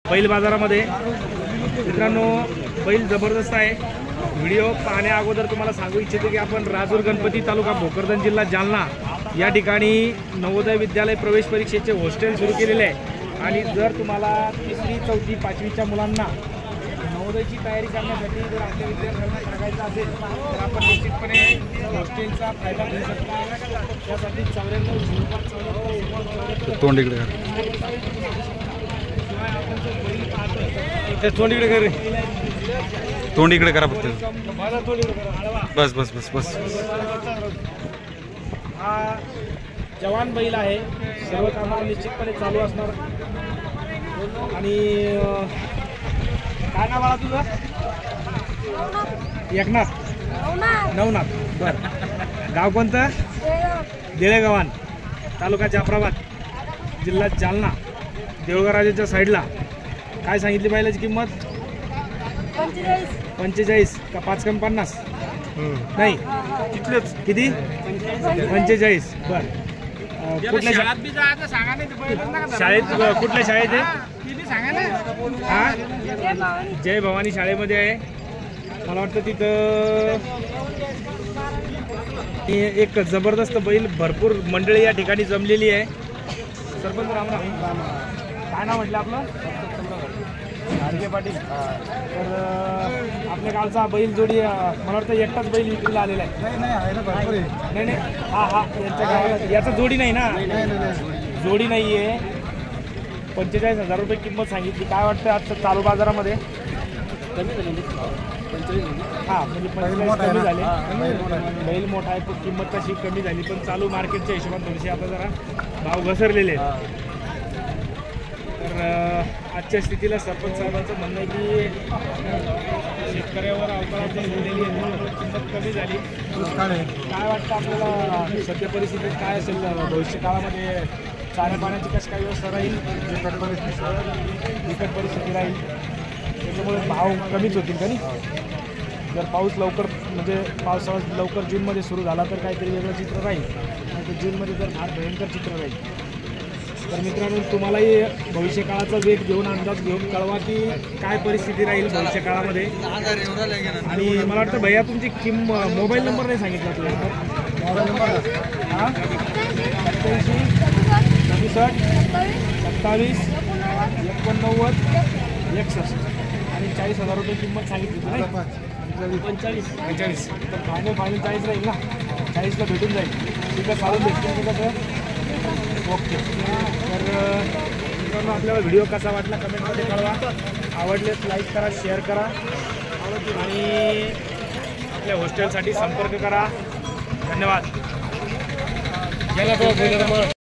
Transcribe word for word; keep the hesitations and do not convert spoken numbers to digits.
बैल बाजारामध्ये। मित्रांनो बैल जबरदस्त आहे। व्हिडिओ पाहण्या अगोदर तुम्हाला सांगू इच्छितो की आपण राजूर गणपती तालुका भोकरदन जिल्हा जालना या ठिकाणी नवोदय विद्यालय प्रवेश परीक्षेचे हॉस्टेल सुरू केलेले आहे। आणि जर तुम्हाला तिसरी चौथी पाचवीच्या मुलांना नवोदयची तयारी करण्यासाठी जर आपल्या विद्यार्थ्यांना सांगायचं असेल तर आपण निश्चितपणे हॉस्टेलचा फायदा घेऊ शकता। त्यासाठी चौऱ्याण्णव तोंड इकडे तोंड इकडे कर तोंड इकडे करा फक्त बस बस बस बस। हा जवान बैल आहे, सर्व कामाला निश्चितपणे चालू असणार। आणि काय नाव आहे तुझं? एकनाथ नवनाथ, बर। गाव कोणतं? देळेगावान, तालुका जाफराबाद, जिल्हा जालना, देऊळगाव राजाच्या साईडला। काय सांगितली बैलाची किंमत? पंचेचाळीस का पाच कमी पन्नास? नाही तिथलेच किती? पंचेचाळीस, बर। कुठल्या शाळेत कुठल्या शाळेत आहे? हा जय भवानी शाळेमध्ये आहे। मला वाटतं तिथं एक जबरदस्त बैल भरपूर मंडळी या ठिकाणी जमलेली आहे। सरपंच राम राम, काय नाव म्हटलं आपलं? आरके पाटील। तर आपल्या गावचा बैल जोडी मला वाटतं एकटाच बैल विक्रीला आलेला आहे। नाही नाही नाही हा हा यांच्या गावाला याचा जोडी नाही ना? जोडी नाही आहे। पंचेचाळीस हजार रुपये किंमत सांगितली। काय वाटतं आजचं चालू बाजारामध्ये? कमी झाली हां, म्हणजे पंचेचाळीस कमी झाले। बैल मोठा आहे पण किंमत तशी कमी झाली, पण चालू मार्केटच्या हिशोबाने थोडेसे आता जरा भाव घसरलेले आहेत। तर आजच्या स्थितीला सरपंच साहेबांचं म्हणणं आहे की शेतकऱ्यावर अवकाळाची झालेली किंमत कमी झाली। काय वाटतं आपल्याला सध्या परिस्थितीत काय असेल भविष्य काळामध्ये? चाऱ्या पाण्याची कशी काय व्यवस्था राहील? बिकट परिस्थिती बिकट परिस्थिती राहील, त्याच्यामुळे भाव कमीच होतील का नाही? जर पाऊस लवकर म्हणजे पावसाळा लवकर जूनमध्ये सुरू झाला तर काहीतरी वेगळं चित्र राहील, नाही तर जूनमध्ये जर फार भयंकर चित्र राहील। तर मित्रांनो तुम्हालाही भविष्य काळाचा वेग घेऊन अंदाज घेऊन कळवा की काय परिस्थिती राहील भविष्य काळामध्ये। आणि मला वाटतं भैया तुमची किंम मोबाईल नंबर नाही सांगितला तुला? मोबाईल नंबर हां सत्याऐंशी सदुसष्ट सत्तावीस एकोणनव्वद एकसष्ट आणि चाळीस हजार रुपये किंमत सांगितली तुला? पंचेचाळीस पंचेचाळीस तर फायनल फायनल चाळीस राहील ना? चाळीसला भेटून जाईल। तिथं चालून भेटतील का कसं? ओके। तर मित्रांनो आपल्याला व्हिडिओ कसा वाटला कमेंटमध्ये कळवा। आवडलेच लाईक करा, शेअर करा आणि आपल्या हॉस्टेलसाठी संपर्क करा। धन्यवाद।